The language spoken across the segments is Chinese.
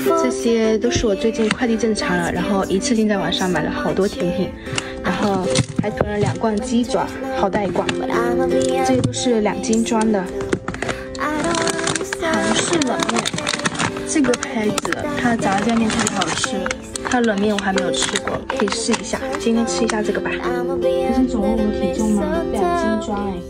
这些都是我最近快递正常了，然后一次性在网上买了好多甜品，然后还囤了2罐鸡爪，好大一罐。这个都是2斤装的。韩式冷面，这个牌子它炸酱面特别好吃，它冷面我还没有吃过，可以试一下。今天吃一下这个吧。这是总共的体重吗？2斤装哎。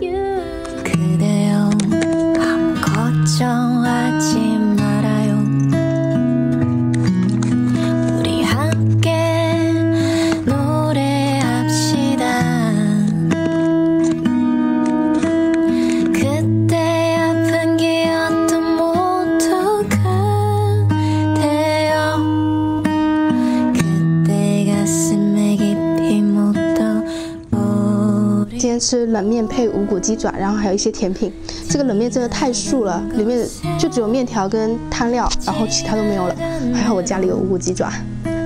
今天吃冷面配无骨鸡爪，然后还有一些甜品。这个冷面真的太素了，里面就只有面条跟汤料，然后其他都没有了。还好我家里有无骨鸡爪。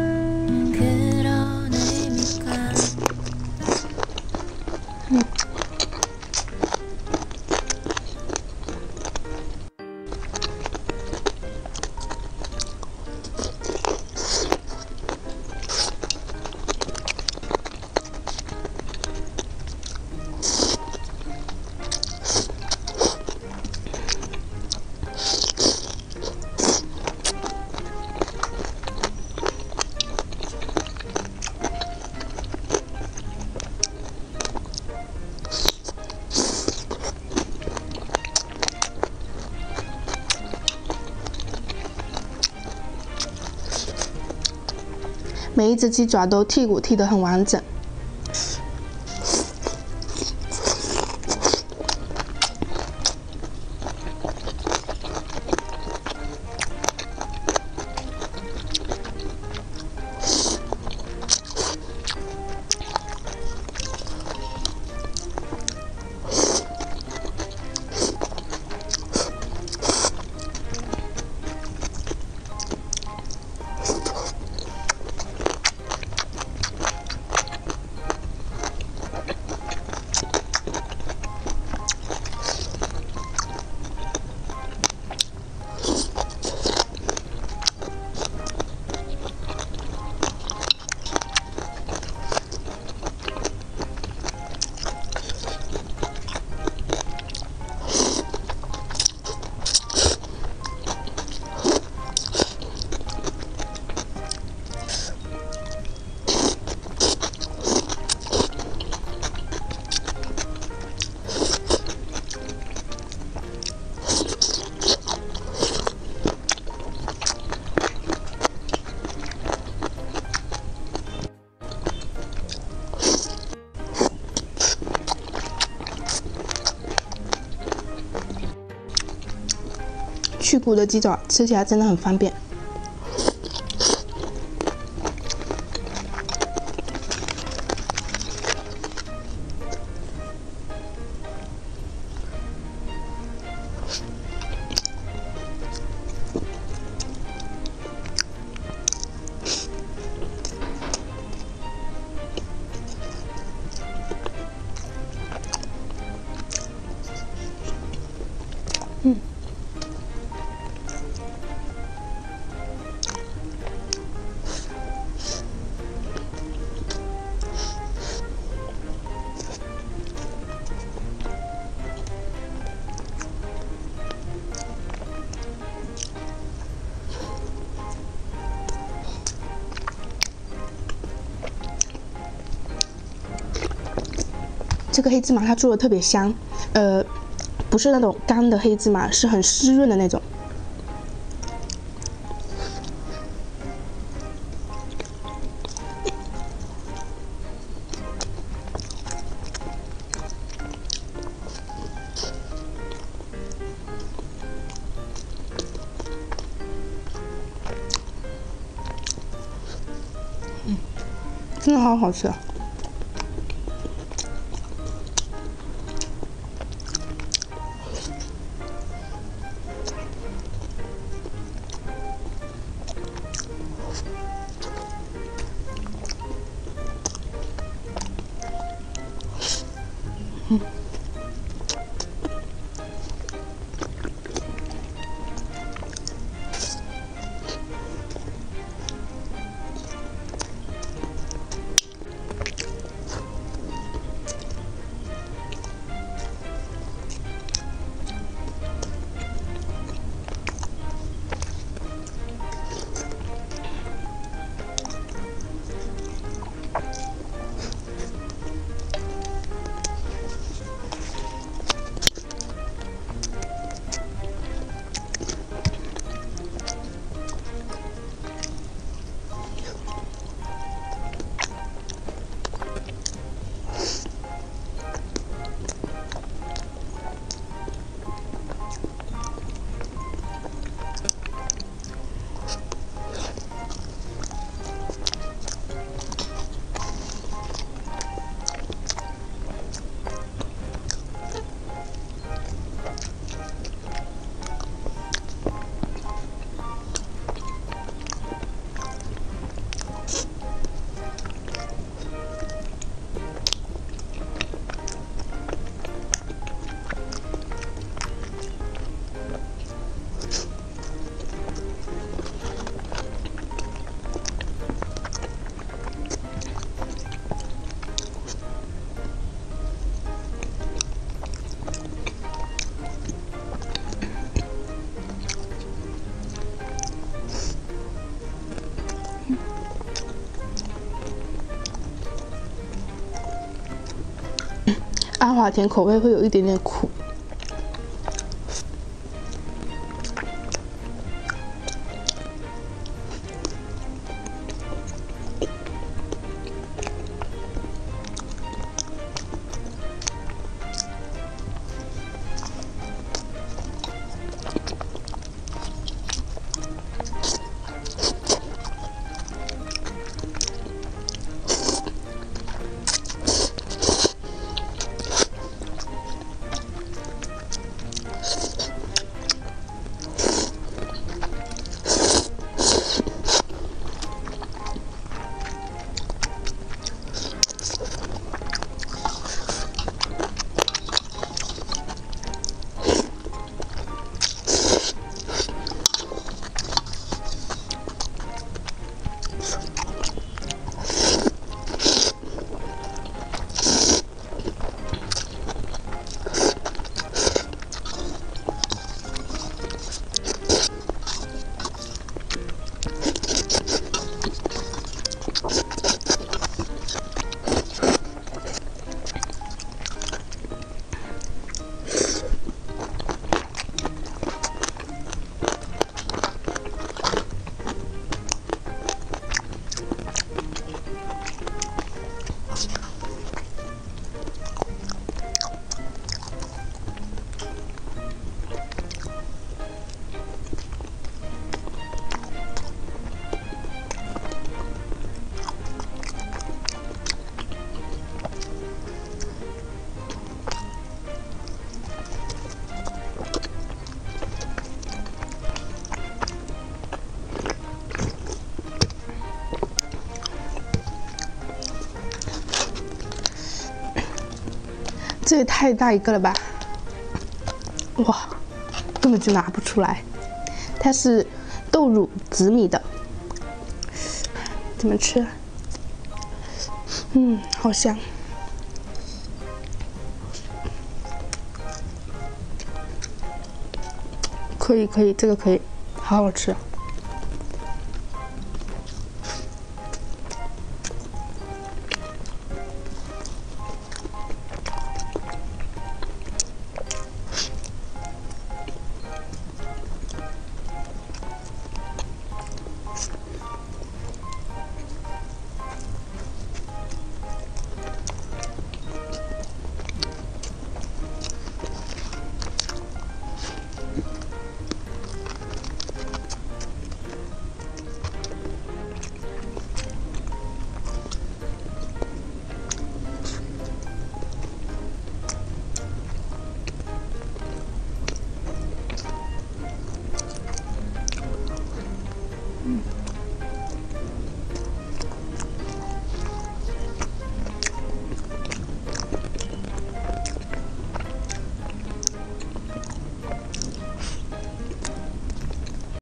每一只鸡爪都剔骨剔得很完整。去骨的鸡爪吃起来真的很方便。这个黑芝麻它做的特别香，不是那种干的黑芝麻，是很湿润的那种。真的好好吃啊！ 阿华田口味会有一点点苦。这也太大一个了吧！哇，根本就拿不出来。它是豆乳紫米的，怎么吃？好香。可以，这个可以，好好吃。